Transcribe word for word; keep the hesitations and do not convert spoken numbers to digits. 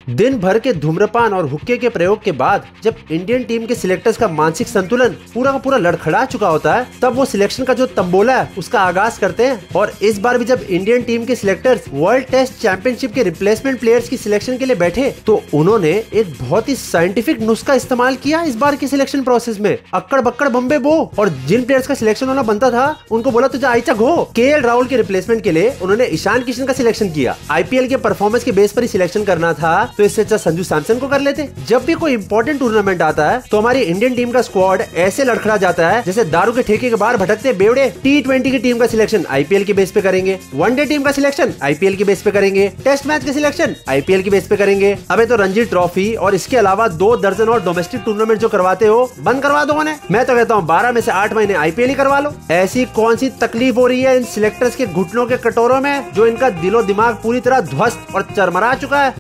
दिन भर के धूम्रपान और हुक्के के प्रयोग के बाद जब इंडियन टीम के सिलेक्टर्स का मानसिक संतुलन पूरा का पूरा लड़खड़ा चुका होता है, तब वो सिलेक्शन का जो तंबोला है उसका आगाज करते हैं। और इस बार भी जब इंडियन टीम के सिलेक्टर्स वर्ल्ड टेस्ट चैंपियनशिप के रिप्लेसमेंट प्लेयर्स की सिलेक्शन के लिए बैठे, तो उन्होंने एक बहुत ही साइंटिफिक नुस्खा इस्तेमाल किया इस बार के सिलेक्शन प्रोसेस में। अक्कड़ बक्कड़ बम्बे बो, और जिन प्लेयर्स का सिलेक्शन होना बनता था उनको बोला तुझे आइचा घो। के एल राहुल के रिप्लेसमेंट के लिए उन्होंने ईशान किशन का सिलेक्शन किया। आईपीएल के परफॉर्मेंस के बेस पर ही सिलेक्शन करना था, तो इससे अच्छा संजू सैमसन को कर लेते। जब भी कोई इंपॉर्टेंट टूर्नामेंट आता है तो हमारी इंडियन टीम का स्क्वाड ऐसे लड़खड़ा जाता है जैसे दारू के ठेके के बाहर भटकते बेवड़े। टी ट्वेंटी की टीम का सिलेक्शन आईपीएल के बेस पे करेंगे, वनडे टीम का सिलेक्शन आईपीएल के बेस पे करेंगे, टेस्ट मैच के सिलेक्शन आईपीएल के बेस पे करेंगे। अबे तो रणजी ट्रॉफी और इसके अलावा दो दर्जन और डोमेस्टिक टूर्नामेंट जो करवाते हो बंद करवा दो उन्हें। मैं तो कहता हूँ बारह में से आठ महीने आईपीएल ही करवा लो। ऐसी कौन सी तकलीफ हो रही है इन सिलेक्टर्स के घुटनों के कटोरों में जो इनका दिलो दिमाग पूरी तरह ध्वस्त और चरमरा चुका है।